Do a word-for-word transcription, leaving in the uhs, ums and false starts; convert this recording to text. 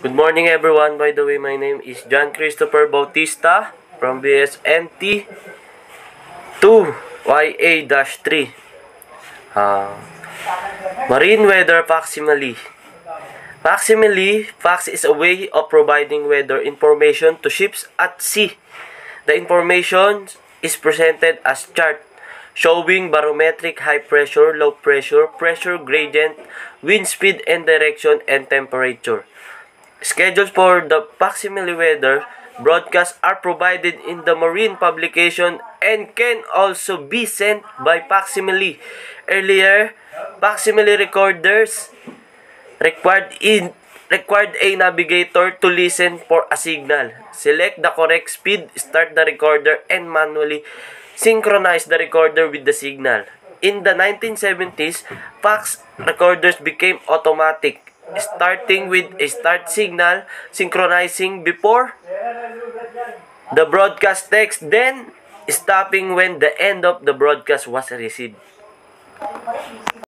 Good morning everyone. By the way, my name is John Christopher Bautista from B S N T two Y A three. Uh, Marine Weather Facsimile. Facsimile, fax is a way of providing weather information to ships at sea. The information is presented as chart showing barometric high pressure, low pressure, pressure gradient, wind speed and direction, and temperature. Schedules for the facsimile weather broadcasts are provided in the marine publication and can also be sent by facsimile. Earlier, facsimile recorders required in required a navigator to listen for a signal, select the correct speed, start the recorder, and manually synchronize the recorder with the signal. In the nineteen seventies, fax recorders became automatic, starting with a start signal, synchronizing before the broadcast text, then stopping when the end of the broadcast was received.